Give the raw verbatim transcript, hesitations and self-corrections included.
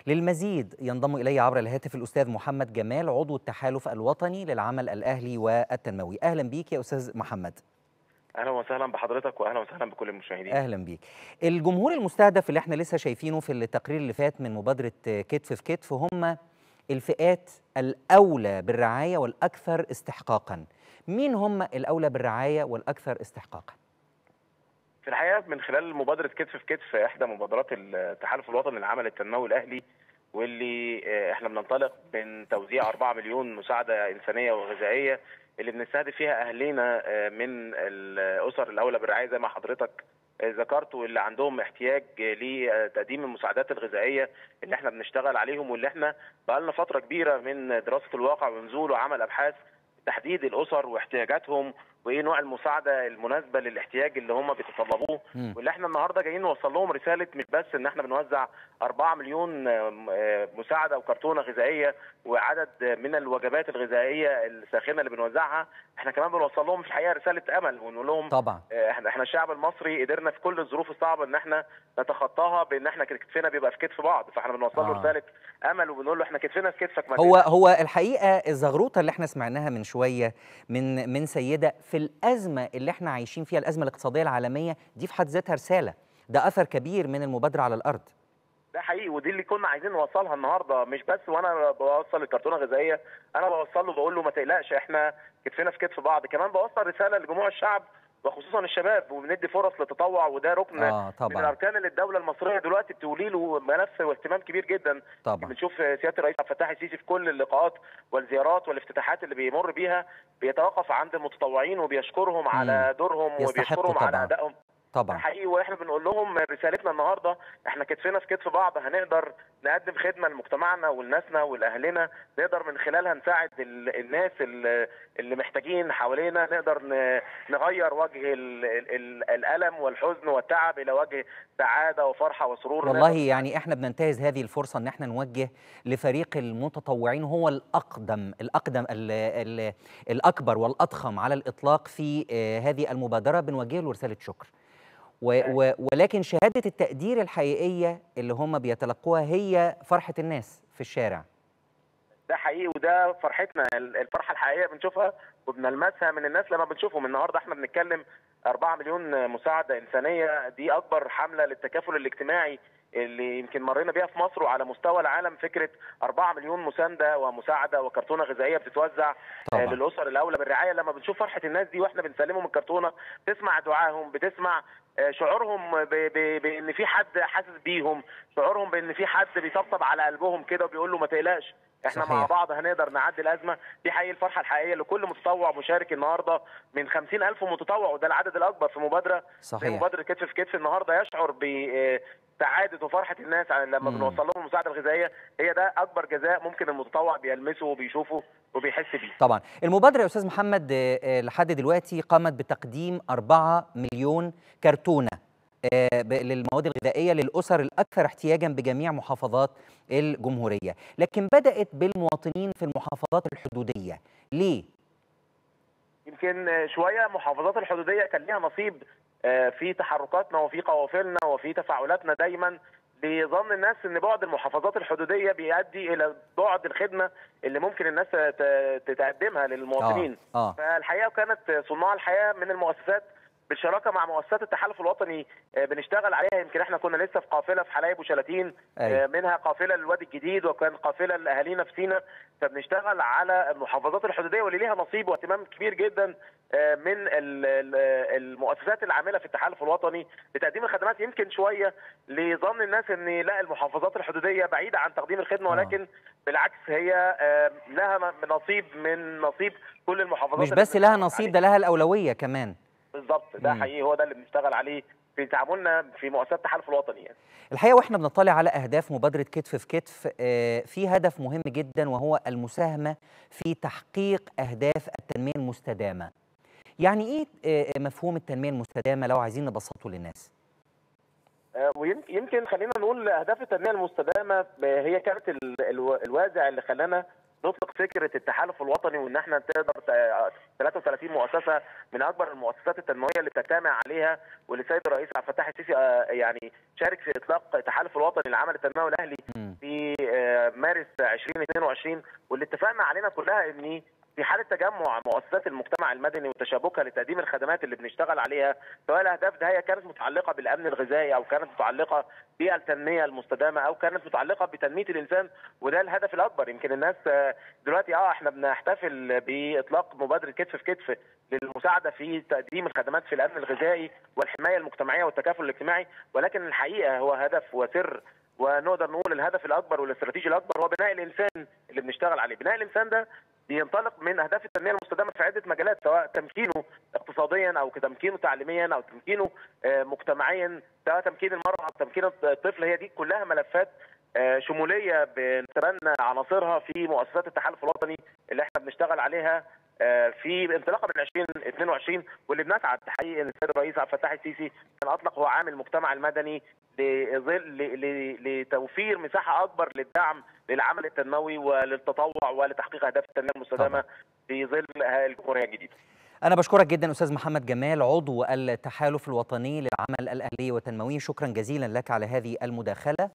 للمزيد ينضم إلي عبر الهاتف الأستاذ محمد جمال عضو التحالف الوطني للعمل الأهلي والتنموي. أهلا بيك يا أستاذ محمد. اهلا وسهلا بحضرتك واهلا وسهلا بكل المشاهدين. اهلا بيك. الجمهور المستهدف اللي احنا لسه شايفينه في التقرير اللي فات من مبادرة كتف في كتف هم الفئات الأولى بالرعاية والأكثر استحقاقا. مين هم الأولى بالرعاية والأكثر استحقاقا؟ في الحقيقة من خلال مبادرة كتف في كتف احدى مبادرات التحالف الوطني للعمل التنموي الأهلي، واللي احنا بننطلق من توزيع أربعة مليون مساعدة إنسانية وغذائية اللي بنستهدف فيها أهلنا من الأسر الأولى بالرعاية زي ما حضرتك ذكرت، واللي عندهم احتياج لتقديم المساعدات الغذائية اللي احنا بنشتغل عليهم، واللي احنا بقالنا فترة كبيرة من دراسة الواقع ونزول وعمل أبحاث تحديد الأسر واحتياجاتهم وايه نوع المساعده المناسبه للاحتياج اللي هم بيتطلبوه، واللي احنا النهارده جايين نوصل لهم رساله مش بس ان احنا بنوزع أربعة مليون مساعده وكرتونه غذائيه وعدد من الوجبات الغذائيه الساخنه اللي بنوزعها، احنا كمان بنوصل لهم في الحقيقه رساله امل ونقول لهم طبعا احنا احنا الشعب المصري قدرنا في كل الظروف الصعبه ان احنا نتخطاها بان احنا كتفنا بيبقى في كتف بعض، فاحنا بنوصل له آه. رساله امل وبنقول له احنا كتفنا في كتفك. هو هو الحقيقه الزغروطه اللي احنا سمعناها من شويه من من سيده في الأزمة اللي احنا عايشين فيها، الأزمة الاقتصادية العالمية دي في حد ذاتها رسالة، ده أثر كبير من المبادرة على الأرض. ده حقيقي، ودي اللي كنا عايزين نوصلها النهارده، مش بس وانا بوصل الكرتونه الغذائيه، انا بوصل له بقول له ما تقلقش احنا كتفنا في كتف بعض، كمان بوصل رساله لجموع الشعب وخصوصا الشباب، وبندي فرص للتطوع، وده ركن آه طبعا. من الاركان اللي الدوله المصريه دلوقتي بتولي له ملف واهتمام كبير جدا. طبعا بنشوف سياده الرئيس عبد الفتاح السيسي في كل اللقاءات والزيارات والافتتاحات اللي بيمر بيها بيتوقف عند المتطوعين وبيشكرهم م. على دورهم وبيشكرهم طبعا. على ادائهم. طبعا حقيقي، واحنا بنقول لهم رسالتنا النهارده احنا كتفنا في كتف بعض، هنقدر نقدم خدمه لمجتمعنا ولناسنا ولاهلنا، نقدر من خلالها نساعد الناس اللي محتاجين حوالينا، نقدر نغير وجه الالم والحزن والتعب الى وجه سعاده وفرحه وسرور. والله يعني احنا بننتهز هذه الفرصه ان احنا نوجه لفريق المتطوعين، هو الاقدم الاقدم ال ال الاكبر والاضخم على الاطلاق في هذه المبادره، بنوجه له رساله شكر. و و ولكن شهادة التقدير الحقيقية اللي هم بيتلقوها هي فرحة الناس في الشارع. ده حقيقي، وده فرحتنا، الفرحة الحقيقية بنشوفها وبنلمسها من الناس لما بنشوفهم. النهارده احنا بنتكلم أربعة مليون مساعدة إنسانية، دي أكبر حملة للتكافل الاجتماعي اللي يمكن مرينا بيها في مصر وعلى مستوى العالم. فكره أربعة مليون مسانده ومساعده وكرتونه غذائيه بتتوزع طبعا للاسر الاولى بالرعايه. لما بنشوف فرحه الناس دي واحنا بنسلمهم الكرتونه، تسمع دعائهم، بتسمع شعورهم بان في حد حاسس بيهم، شعورهم بان في حد بيطبطب على قلبهم كده وبيقول له ما تقلقش احنا صحيح. مع بعض هنقدر نعدي الازمه دي. حقيقي الفرحه الحقيقيه لكل متطوع مشارك النهارده من خمسين ألف متطوع، وده العدد الاكبر في مبادره صحيح. في مبادره كتف في كتف النهارده، يشعر ب سعاده وفرحه الناس لما بنوصل لهم المساعده الغذائيه. هي ده اكبر جزاء ممكن المتطوع بيلمسه وبيشوفه وبيحس بيه. طبعا المبادره يا استاذ محمد لحد دلوقتي قامت بتقديم أربعة مليون كرتونه للمواد الغذائيه للاسر الاكثر احتياجا بجميع محافظات الجمهوريه، لكن بدات بالمواطنين في المحافظات الحدوديه. ليه؟ يمكن شويه محافظات الحدوديه كان ليها نصيب في تحركاتنا وفي قوافلنا وفي تفاعلاتنا دايما، لظن الناس ان بعد المحافظات الحدوديه بيؤدي الى بعد الخدمه اللي ممكن الناس تقدمها للمواطنين. آه. آه. فالحقيقه كانت صناع الحياه من المؤسسات بالشراكه مع مؤسسات التحالف الوطني بنشتغل عليها. يمكن احنا كنا لسه في قافله في حلايب وشلاتين، أي. منها قافله للوادي الجديد وكان قافله لاهالينا في سينا، فبنشتغل على المحافظات الحدوديه واللي ليها نصيب واهتمام كبير جدا من المؤسسات العامله في التحالف الوطني لتقديم الخدمات. يمكن شويه لظن الناس ان لا المحافظات الحدوديه بعيده عن تقديم الخدمه، ولكن بالعكس هي لها نصيب من نصيب كل المحافظات. مش بس لها نصيب، ده لها الاولويه كمان. بالظبط، ده حقيقي هو ده اللي بنشتغل عليه في تعاملنا في مؤسسات التحالف الوطني. يعني الحقيقه واحنا بنطلع على اهداف مبادره كتف في كتف، في هدف مهم جدا وهو المساهمه في تحقيق اهداف التنميه المستدامه. يعني ايه مفهوم التنميه المستدامه لو عايزين نبسطه للناس؟ ويمكن خلينا نقول اهداف التنميه المستدامه هي كانت الوازع اللي خلانا نطلق فكره التحالف الوطني، وان احنا تقدر ثلاثة وثلاثين مؤسسه من اكبر المؤسسات التنمويه اللي تجتمع عليها، واللي السيد الرئيس عبد الفتاح السيسي يعني شارك في اطلاق التحالف الوطني للعمل التنموي الاهلي في مارس ألفين واثنين وعشرين، واللي اتفقنا علينا كلها ان في حاله تجمع مؤسسات المجتمع المدني وتشابكها لتقديم الخدمات اللي بنشتغل عليها، سواء الاهداف ده هي كانت متعلقه بالامن الغذائي او كانت متعلقه بالتنميه المستدامه او كانت متعلقه بتنميه الانسان، وده الهدف الاكبر. يمكن الناس دلوقتي اه احنا بنحتفل باطلاق مبادره كتف في كتف للمساعده في تقديم الخدمات في الامن الغذائي والحمايه المجتمعيه والتكافل الاجتماعي، ولكن الحقيقه هو هدف وسر، ونقدر نقول الهدف الاكبر والاستراتيجي الاكبر هو بناء الانسان اللي بنشتغل عليه. بناء الانسان ده بينطلق من اهداف التنميه المستدامه في عده مجالات، سواء تمكينه اقتصاديا او تمكينه تعليميا او تمكينه مجتمعيا، سواء تمكين المراه او تمكين الطفل. هي دي كلها ملفات شموليه بنتبنى عناصرها في مؤسسات التحالف الوطني اللي احنا بنشتغل عليها في انطلاقه من ألفين واثنين وعشرين، واللي بنسعد حقيقي ان السيد الرئيس عبد الفتاح السيسي كان اطلق هو عام المجتمع المدني لتوفير مساحه اكبر للدعم للعمل التنموي وللتطوع ولتحقيق اهداف التنميه المستدامه في ظل الجمهوريه الجديده. أنا بشكرك جدا أستاذ محمد جمال، عضو التحالف الوطني للعمل الأهلي والتنموي، شكرا جزيلا لك على هذه المداخلة.